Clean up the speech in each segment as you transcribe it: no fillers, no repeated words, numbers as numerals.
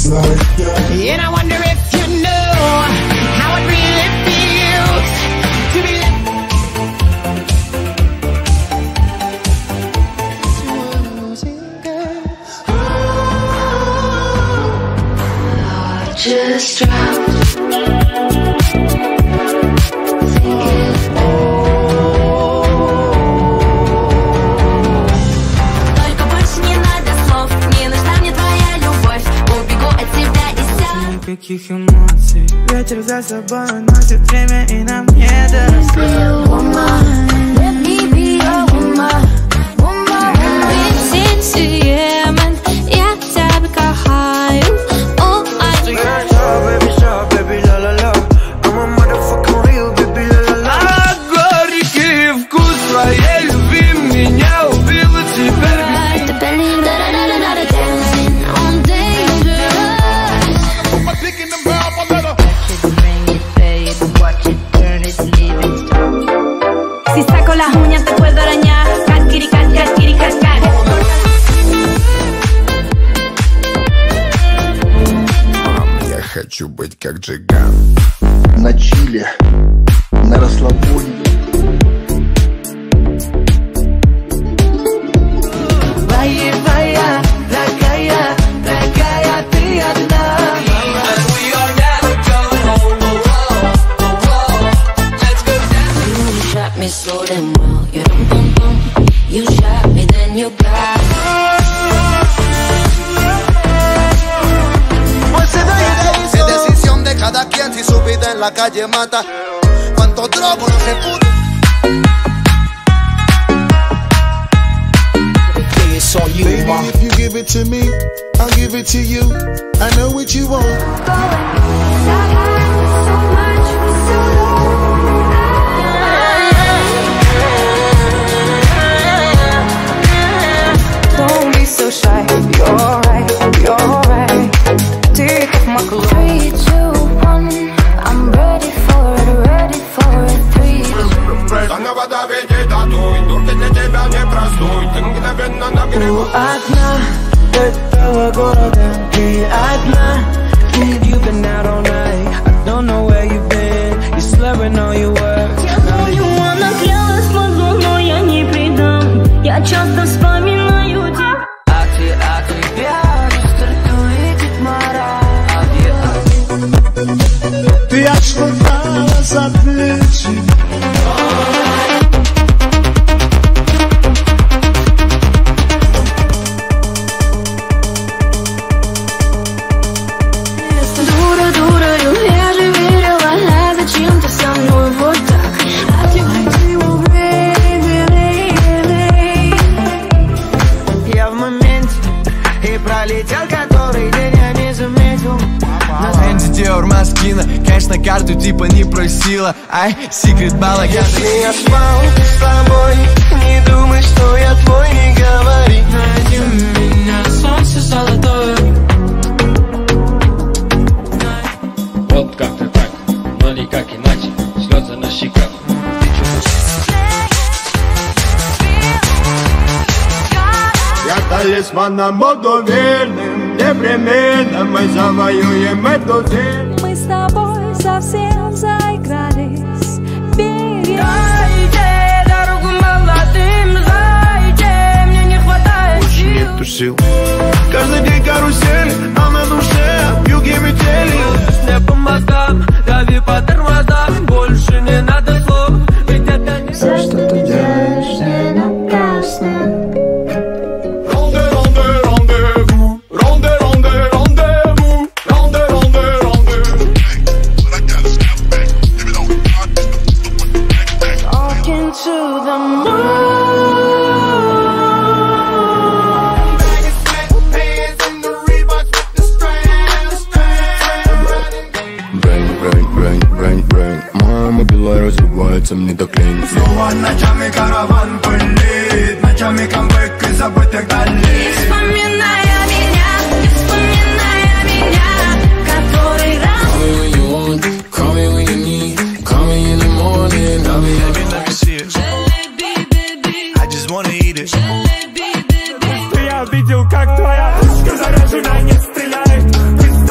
And I wonder if you know how it really feels to be just drowned. Только больше не надо слов, не нужна мне твоя любовь. Убегу от тебя и вся. Никаких эмоций, ветер за собой уносит время, и нам не до слез. Let me be your woman, woman. Интенсивен, я тебя кохаю. Baby, sharp, baby, la la la. I'm a motherfucking real, baby, la la la. Горький вкус твоей любви меня убил, и теперь Si saco las uñas te puedo arañar. Casquiri, casquiri, cascar. Я хочу быть как Джиган. На чиле, на расслабоне. Vaya, vaya, такая, такая ты одна. You shot me so damn well. You dum bum bum. You shot me, then you got. Es decisión de cada quien si su vida en la calle mata. Cuánto drogo no se pudo. Baby, if you give it to me, I'll give it to you. I know what you want. Don't be so shy. You're right, you're right. Take off my clothes. 3, 2, 1. I'm ready for it, ready for it. 3, 2. Заново давите татуй, турки для тебя не простой. Ты мгновенно нагреваешь. Одна этого города, ты одна. Kid, you've been out all night. I don't know where you've been. You're slurring all your words. Я помню, она клялась под луной, я не предам. Я часто вспоминаю тебя. А тебя стартует Дитмара. Ты отшвырнула за плечи. Дура, дура, я же верила, а зачем ты со мной вот так? А теперь ты Я в моменте и пролетел, который день я не заметил. На Энди Диор Маскина, конечно, карту типа не просила. Ай, секрет балаган. Если я спал с тобой, не думай, что я твой, не говори. Найди меня, солнце золотое. Вот как-то так, но никак иначе. Слезы на щеках. Я талисманом буду верным, непременно мы завоюем эту землю. Мы с тобой совсем заигрались. Дайте дорогу молодым, дайте, мне не хватает сил. Нету сил. Каждый день карусель, а на душе вьюги метели. Не по мозгам, дави по тормозам. Больше не надо слов, ведь это не Все, что ты делаешь, не напрасно. Talking to the moon. Мама белая разрывается мне до клинки. Снова ночами караван пылит, ночами камбэк из забытых долей. Вспоминая меня, который раз. Call me when you need, call me in the morning. I'll be happy, let me see it. I just wanna eat it. Я видел, как твоя пушка заряжена, не стреляет.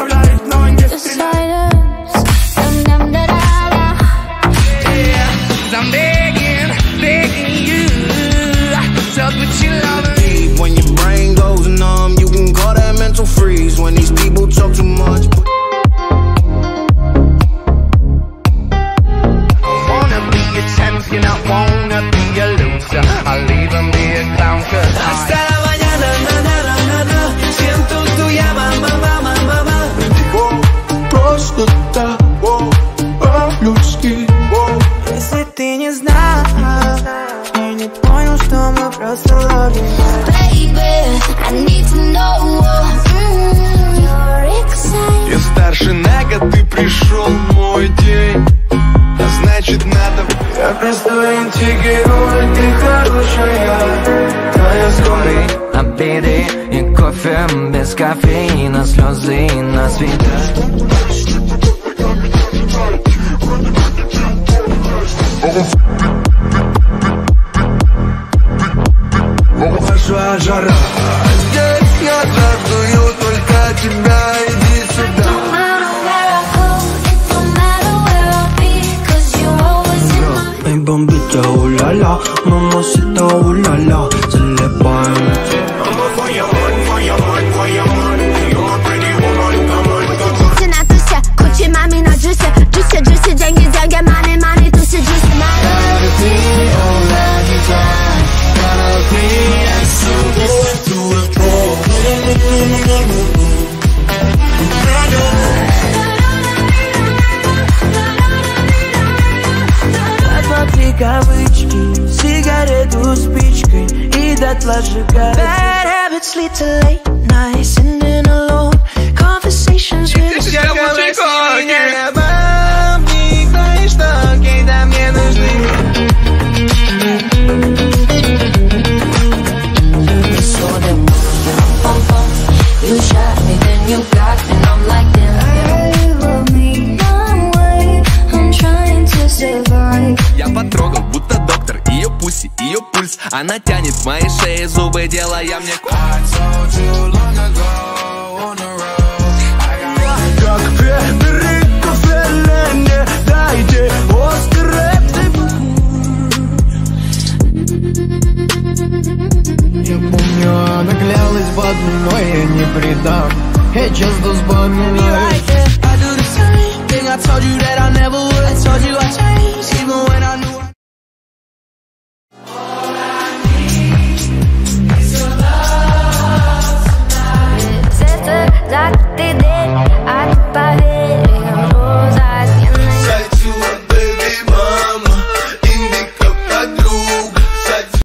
антигерой, ты хорошая, твоя скорый. Набери и кофе без кофеина, слезы на свитер. Пошла жара. Здесь я жаждую только тебя, иди сюда. Эй, бомбita, уля-ля, мамасита, уля-ля, залипай. Посмотри кавычки, сигарету спичкой и дотла сжигай. Bad habits lead to late nights, sitting alone, conversations with Меня любовник, знаешь, что когда мне нужны. You shot me, then you got me, and I'm like damn. Love me one way, I'm trying to survive. Я потрогал, будто доктор, ее пуси, ее пульс. Она тянет в моей шее зубы, делая мне Как Федерико Феллини, дайте острый. Я помню, она клялась в одной, я не предам. Hey, just those bummy like I do the same thing I told you that I never would. I told you I changed.